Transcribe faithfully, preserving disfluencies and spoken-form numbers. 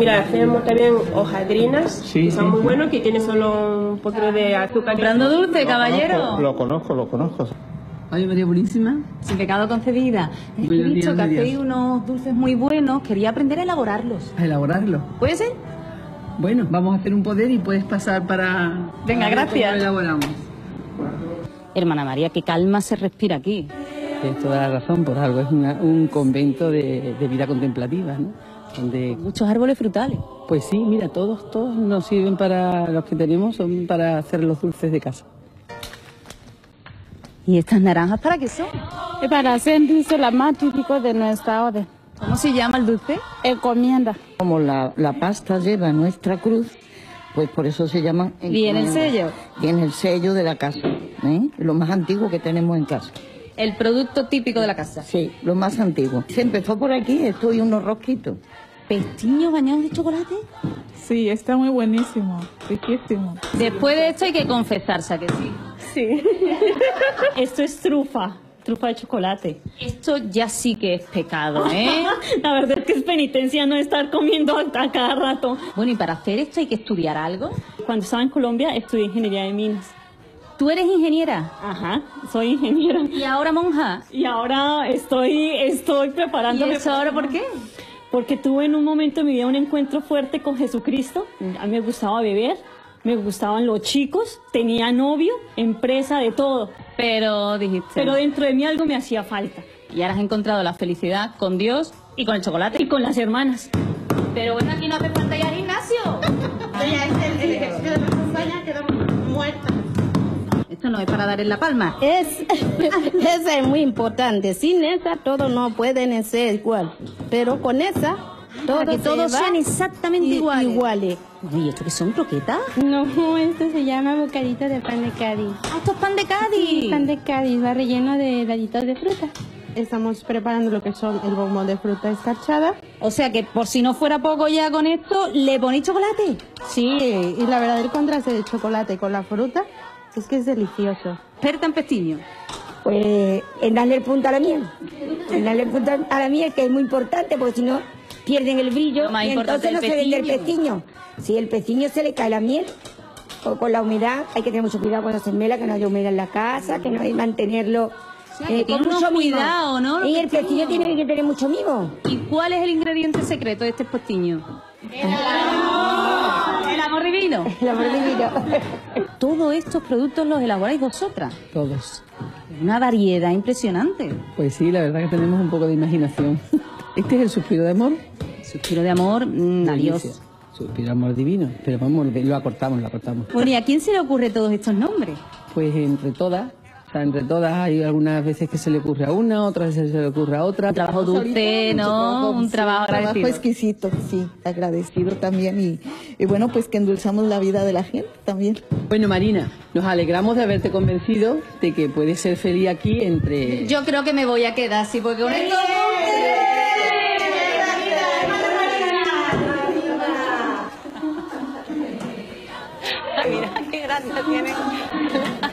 Mira, hacemos también hojaldrinas, Sí, que son sí, muy sí. buenos, que tienen solo un poquito de azúcar. ¿Comprando dulce, caballero? Lo conozco, lo conozco. Oye, María Purísima. Sin pecado concebida. Es que he Buenos visto días, que María. hacéis unos dulces muy buenos. Quería aprender a elaborarlos. ¿A elaborarlo? ¿Puede ser? Bueno, vamos a hacer un poder y puedes pasar para... Venga, para ver gracias. cómo lo elaboramos. Hermana María, qué calma se respira aquí. Tienes toda la razón, por algo es una- un convento de, de vida contemplativa, ¿no? Donde, Muchos árboles frutales. pues sí, mira, todos, todos nos sirven para, los que tenemos son para hacer los dulces de casa. ¿Y estas naranjas para qué son? Y para hacer dulce la más típico de nuestra orden. ¿Cómo se llama el dulce? Encomienda. Como la, la pasta lleva nuestra cruz, pues por eso se llama... ¿Viene el sello? Viene el sello de la casa, ¿eh? Lo más antiguo que tenemos en casa. El producto típico de la casa. Sí, lo más antiguo. Se empezó por aquí, esto y unos rosquitos. ¿Pestiños bañados de chocolate? Sí, está muy buenísimo, riquísimo. Después de esto hay que confesarse, ¿a que sí? Sí. Esto es trufa, trufa de chocolate. Esto ya sí que es pecado, ¿eh? La verdad es que es penitencia no estar comiendo a, a cada rato. Bueno, y para hacer esto hay que estudiar algo. Cuando estaba en Colombia estudié ingeniería de minas. ¿Tú eres ingeniera? Ajá, soy ingeniera. ¿Y ahora monja? Y ahora estoy, estoy ¿Y preparándome. eso ahora por qué? Porque tuve en un momento de mi vida un encuentro fuerte con Jesucristo. A mí me gustaba beber, me gustaban los chicos, tenía novio, empresa, de todo. Pero dijiste... Pero dentro de mí algo me hacía falta. Y ahora has encontrado la felicidad con Dios y con el chocolate. Y con las hermanas. Pero bueno, aquí no hace falta ir al gimnasio. Esto no es para dar en la palma. Es, esa es muy importante. Sin esa, todos no pueden ser igual. Pero con esa, todos, que todos se van sean exactamente i- iguales. iguales. Bueno, ¿y esto qué son, croquetas? No, esto se llama bocadito de pan de Cádiz. Ah, esto es pan de Cádiz. Sí, pan de Cádiz, va relleno de daditos de fruta. Estamos preparando lo que son el bombón de fruta escarchada. O sea que por si no fuera poco ya con esto, ¿le ponéis chocolate? Sí, y la verdad el contraste de chocolate con la fruta es que es delicioso. Experta en pestiño. Pues en darle el punto a la miel. En darle el punto a la miel, que es muy importante, porque si no pierden el brillo Lo más y importante entonces no es el se vende el pestiño. pestiño. Si el pestiño se le cae la miel, o con la humedad, hay que tener mucho cuidado con hacer mela, que no haya humedad en la casa, que no hay que mantenerlo sea, que eh, tiene con unos mucho mimo. cuidados, ¿no? Los Y el pestiños. pestiño tiene que tener mucho mimo. ¿Y cuál es el ingrediente secreto de este pestiño? El amor divino. El amor divino. Todos estos productos los elaboráis vosotras. Todos. Una variedad impresionante. Pues sí, la verdad que tenemos un poco de imaginación. Este es el suspiro de amor. Suspiro de amor, mm, adiós. Delicia. Suspiro de amor divino. Pero vamos, lo acortamos, lo acortamos. Bueno, ¿y a quién se le ocurre todos estos nombres? Pues entre todas, o sea, entre todas hay algunas veces que se le ocurre a una, otras veces se le ocurre a otra. Un trabajo dulce, ¿no? Un trabajo agradecido. Trabajo exquisito, sí, agradecido también. Y, y bueno, pues que endulzamos la vida de la gente también. Bueno, Marina, nos alegramos de haberte convencido de que puedes ser feliz aquí entre... Yo creo que me voy a quedar así, porque con esto... Mira, qué gracia tiene.